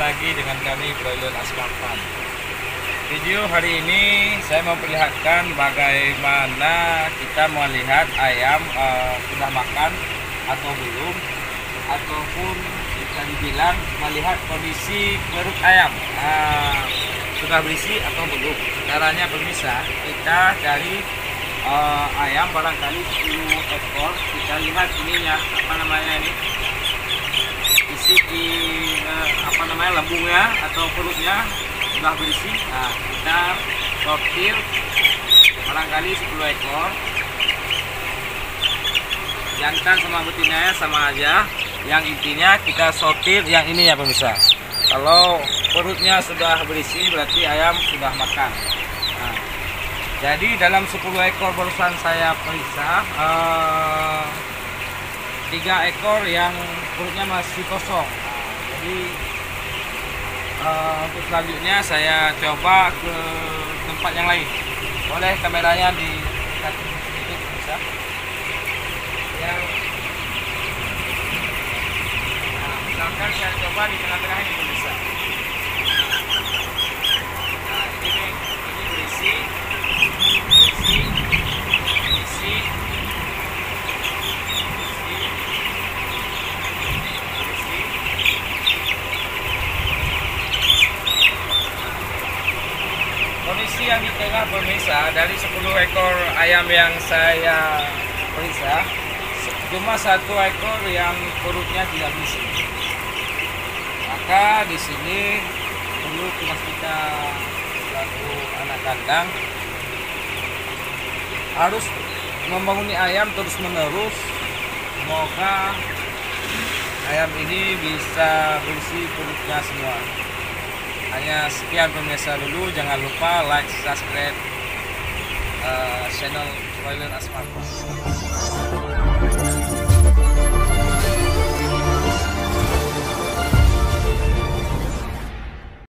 lagi dengan kami Broiler Asmar Farm. Video hari ini saya memperlihatkan bagaimana kita melihat ayam sudah makan atau belum, ataupun bisa dibilang melihat kondisi perut ayam sudah berisi atau belum. Caranya pemirsa, kita cari ayam barangkali 10 ekor, kita lihat ininya ini isi di lambungnya atau perutnya sudah berisi. Nah, kita sortir barangkali 10 ekor, jantan sama betinanya sama aja. Yang intinya kita sortir yang ini ya pemirsa. Kalau perutnya sudah berisi berarti ayam sudah makan. Nah, jadi dalam 10 ekor barusan saya periksa, 3 ekor yang perutnya masih kosong. Jadi untuk selanjutnya saya coba ke tempat yang lain. Boleh kameranya didekat sedikit bisa. Misalkan saya coba di tengah-tengah ini bisa. Nah, ini berisi. Kondisi yang di tengah pemirsa, dari 10 ekor ayam yang saya periksa, cuma 1 ekor yang perutnya tidak berisi. Maka di sini perlu tugas kita selaku anak kandang harus membangun ayam terus menerus. Semoga ayam ini bisa berisi perutnya semua. Hanya sekian pemirsa dulu, jangan lupa like, subscribe channel Broiler Asmar Farm.